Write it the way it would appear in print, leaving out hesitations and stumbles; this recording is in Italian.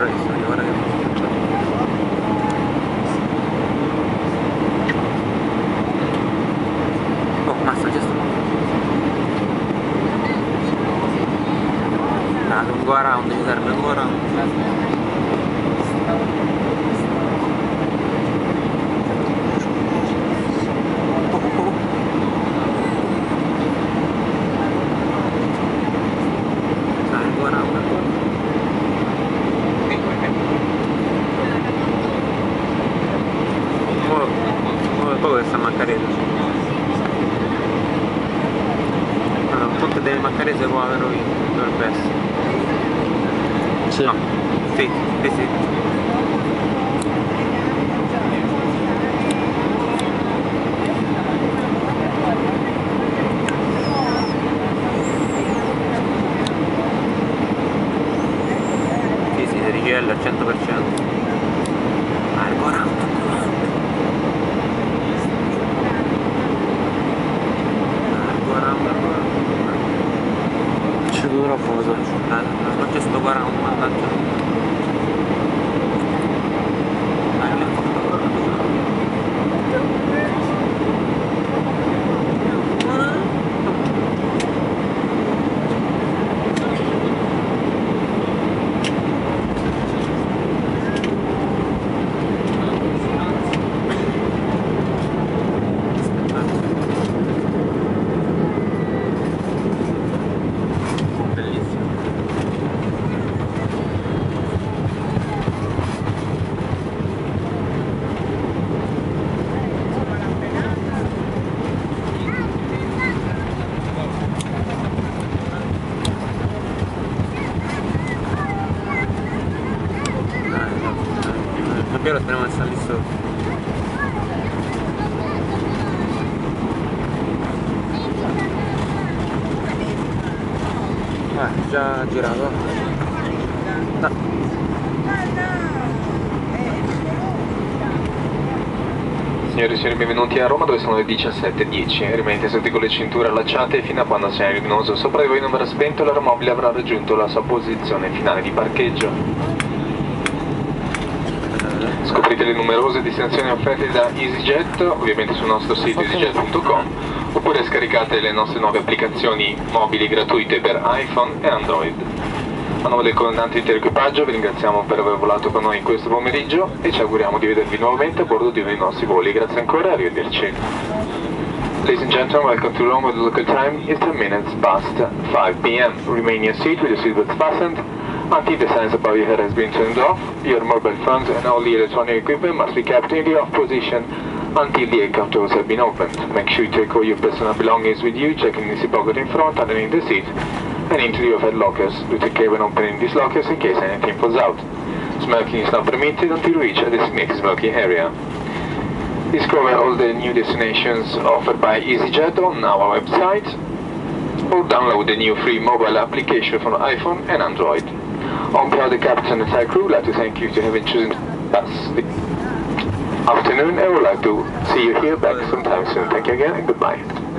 bravissimo, guarda che oh, massa, già sto lungo around, mi serve lungo around. Poi questa Maccarese. Allora, il ponte delle Maccarese qua a Rovino dovrebbe essere. Sì. No. Sì, sì, sì. Sì, sì, rigella al 100%. Ancora. C'è dura cosa? Non c'è sto 40, mannaggia. Davvero speriamo di stare lì sopra. Già girato. No. Signori e signori, benvenuti a Roma dove sono le 17:10. Rimanete seduti con le cinture allacciate fino a quando il segnale luminoso sopra di voi non verrà spento e l'aeromobile avrà raggiunto la sua posizione finale di parcheggio. Scoprite le numerose destinazioni offerte da EasyJet, ovviamente sul nostro sito easyjet.com, oppure scaricate le nostre nuove applicazioni mobili gratuite per iPhone e Android. A nome del comandante intero equipaggio vi ringraziamo per aver volato con noi questo pomeriggio e ci auguriamo di vedervi nuovamente a bordo di uno dei nostri voli. Grazie ancora e arrivederci. Ladies and gentlemen, welcome to Rome with the local time is 10 minutes past 5 p.m. Remain in your seat with your seatbelts fastened until the signs above your head has been turned off. Your mobile phones and all the electronic equipment must be kept in the off position until the aircraft doors have been opened. Make sure you take all your personal belongings with you, checking the seat pocket in front, underneath the seat, and into the overhead lockers. Do take care when opening these lockers in case anything falls out. Smoking is not permitted until you reach a designated smoking area. Discover all the new destinations offered by EasyJet on our website, or download the new free mobile application for iPhone and Android. On behalf of the captain and entire crew, I'd like to thank you for having chosen us this afternoon, and would like to see you here back sometime soon. Thank you again and goodbye.